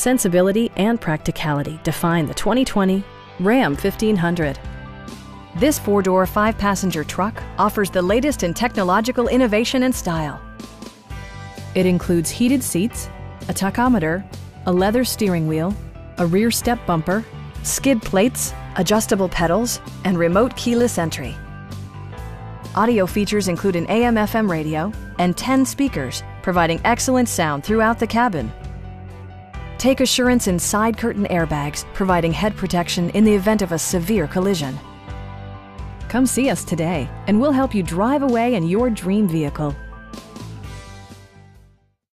Sensibility and practicality define the 2020 Ram 1500. This four-door, five-passenger truck offers the latest in technological innovation and style. It includes heated seats, a tachometer, a leather steering wheel, a rear step bumper, skid plates, adjustable pedals, and remote keyless entry. Audio features include an AM/FM radio and 10 speakers, providing excellent sound throughout the cabin. Take assurance in side curtain airbags, providing head protection in the event of a severe collision. Come see us today, and we'll help you drive away in your dream vehicle.